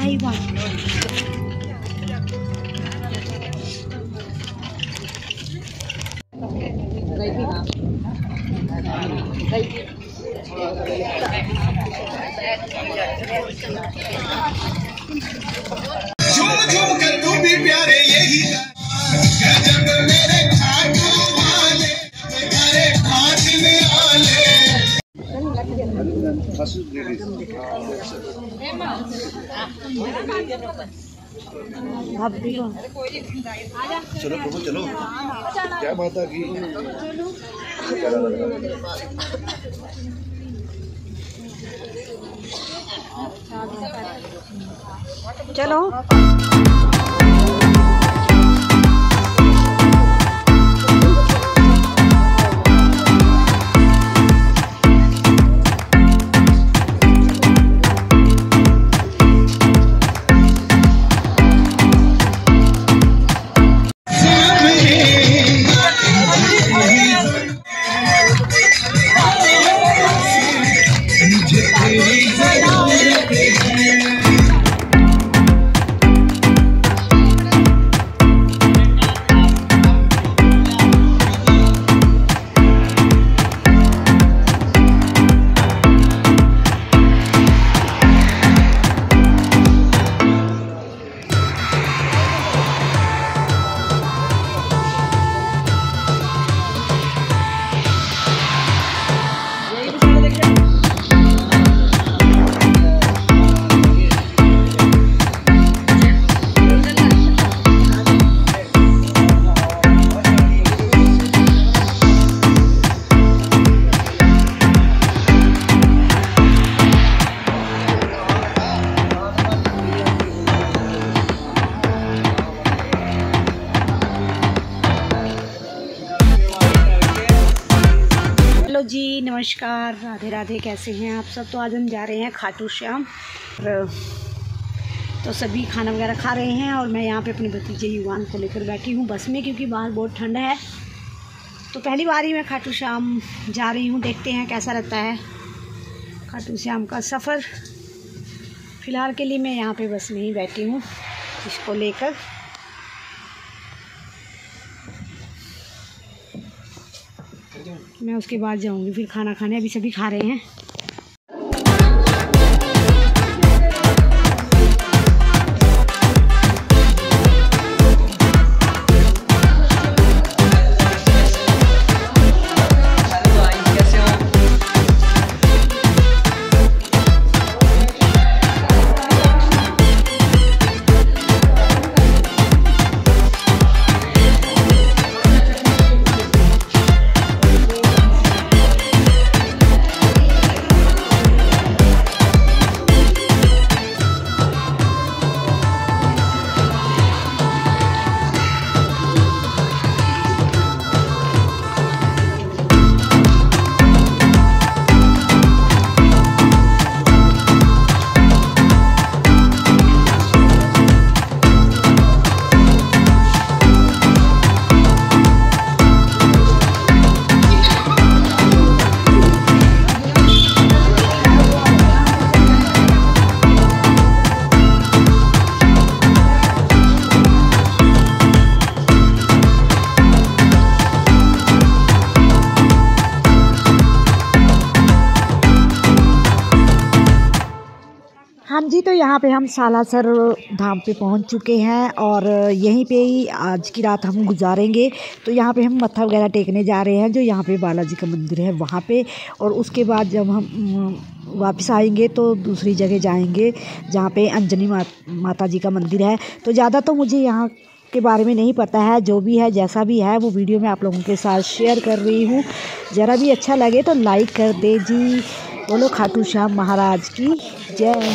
है वहाँ। झूम झूम कर तू भी प्यारे यही गजब मेरे खाटू वाले मेरे हाथ में आले। चलो प्रभु चलो, जय माता की। चलो जी, नमस्कार, राधे राधे। कैसे हैं आप सब? तो आज हम जा रहे हैं खाटू श्याम। तो सभी खाना वगैरह खा रहे हैं और मैं यहाँ पे अपने भतीजे युवान को लेकर बैठी हूँ बस में, क्योंकि बाहर बहुत ठंड है। तो पहली बार ही मैं खाटू श्याम जा रही हूँ, देखते हैं कैसा रहता है खाटू श्याम का सफ़र। फ़िलहाल के लिए मैं यहाँ पे बस में ही बैठी हूँ इसको लेकर। मैं उसके बाद जाऊंगी फिर खाना खाने। अभी सभी खा रहे हैं। हाँ जी, तो यहाँ पे हम सालासर धाम पे पहुँच चुके हैं और यहीं पे ही आज की रात हम गुजारेंगे। तो यहाँ पे हम मत्था वगैरह टेकने जा रहे हैं, जो यहाँ पे बालाजी का मंदिर है वहाँ पे। और उसके बाद जब हम वापस आएंगे तो दूसरी जगह जाएंगे जहाँ पे अंजनी माता जी का मंदिर है। तो ज़्यादा तो मुझे यहाँ के बारे में नहीं पता है, जो भी है जैसा भी है वो वीडियो में आप लोगों के साथ शेयर कर रही हूँ। ज़रा भी अच्छा लगे तो लाइक कर दे जी। बोलो खाटू श्याम महाराज की जय।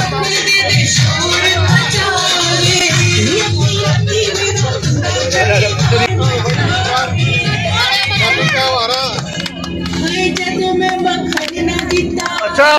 अच्छा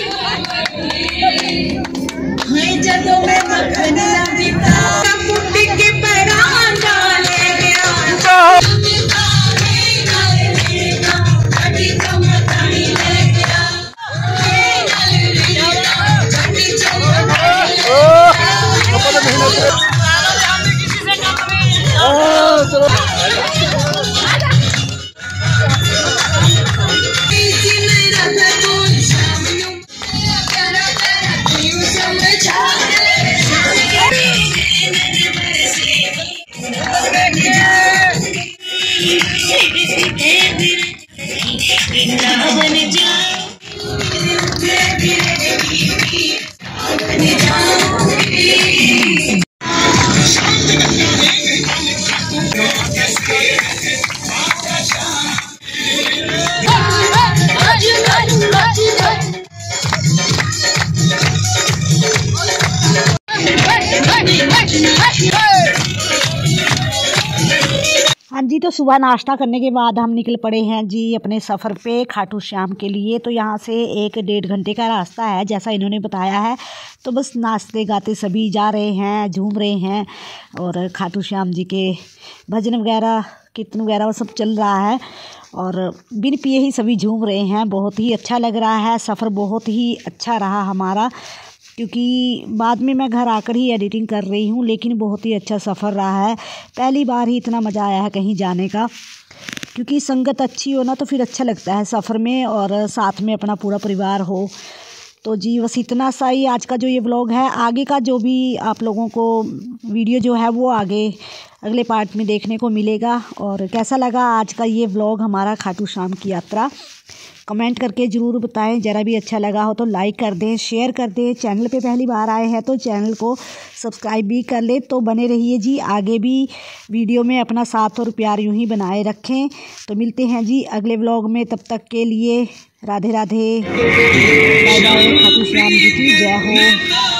हाँ जी, तो सुबह नाश्ता करने के बाद हम निकल पड़े हैं जी अपने सफ़र पे खाटू श्याम के लिए। तो यहाँ से 1-1.5 घंटे का रास्ता है जैसा इन्होंने बताया है। तो बस नाचते गाते सभी जा रहे हैं, झूम रहे हैं और खाटू श्याम जी के भजन वगैरह कीर्तन वगैरह वो सब चल रहा है और बिन पिए ही सभी झूम रहे हैं। बहुत ही अच्छा लग रहा है, सफ़र बहुत ही अच्छा रहा हमारा, क्योंकि बाद में मैं घर आकर ही एडिटिंग कर रही हूँ, लेकिन बहुत ही अच्छा सफ़र रहा है। पहली बार ही इतना मज़ा आया है कहीं जाने का, क्योंकि संगत अच्छी हो ना तो फिर अच्छा लगता है सफ़र में, और साथ में अपना पूरा परिवार हो। तो जी बस इतना सा ही आज का जो ये व्लॉग है। आगे का जो भी आप लोगों को वीडियो जो है वो आगे अगले पार्ट में देखने को मिलेगा। और कैसा लगा आज का ये व्लॉग हमारा खाटू श्याम की यात्रा, कमेंट करके ज़रूर बताएं। ज़रा भी अच्छा लगा हो तो लाइक कर दें, शेयर कर दें। चैनल पे पहली बार आए हैं तो चैनल को सब्सक्राइब भी कर लें। तो बने रहिए जी, आगे भी वीडियो में अपना साथ और प्यार यूं ही बनाए रखें। तो मिलते हैं जी अगले व्लॉग में, तब तक के लिए राधे राधे, बाय बाय। खाटू श्याम जी की जय हो।